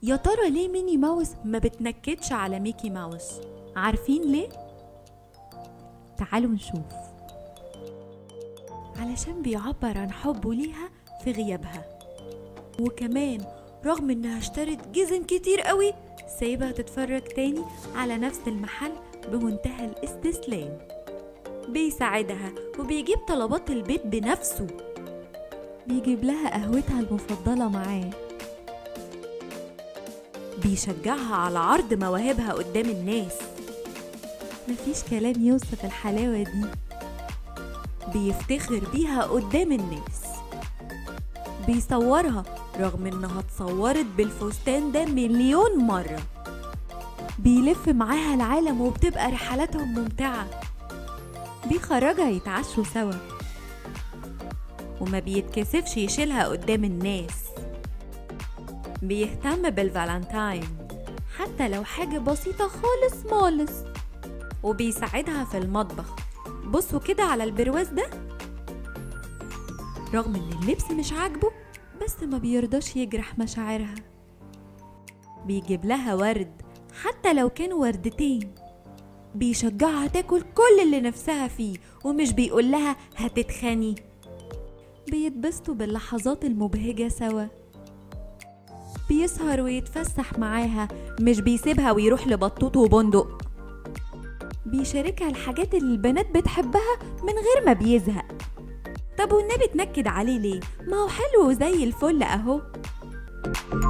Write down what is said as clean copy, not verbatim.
يا ترى ليه ميني ماوس ما بتنكدش على ميكي ماوس؟ عارفين ليه؟ تعالوا نشوف. علشان بيعبر عن حبه ليها في غيابها، وكمان رغم انها اشترت جزم كتير قوي سايبها تتفرج تاني على نفس المحل بمنتهى الاستسلام. بيساعدها وبيجيب طلبات البيت بنفسه، بيجيب لها قهوتها المفضلة معاه، بيشجعها على عرض مواهبها قدام الناس. مفيش كلام يوصف الحلاوة دي. بيفتخر بيها قدام الناس، بيصورها رغم انها اتصورت بالفستان ده مليون مرة. بيلف معاها العالم وبتبقى رحلاتهم ممتعة. بيخرجها يتعشوا سوا وما بيتكسفش يشيلها قدام الناس. بيهتم بالفالنتاين حتى لو حاجة بسيطة خالص، وبيساعدها في المطبخ. بصوا كده على البرواز ده، رغم ان اللبس مش عاجبه بس ما بيرضاش يجرح مشاعرها. بيجيب لها ورد حتى لو كانوا وردتين. بيشجعها تاكل كل اللي نفسها فيه ومش بيقول لها هتتخني. بيتبسطوا باللحظات المبهجة سوا. بيسهر ويتفسح معاها، مش بيسيبها ويروح لبطوط وبندق. بيشاركها الحاجات اللي البنات بتحبها من غير ما بيزهق. طب والنبي تنكد عليه ليه؟ ما هو حلو وزي الفل اهو.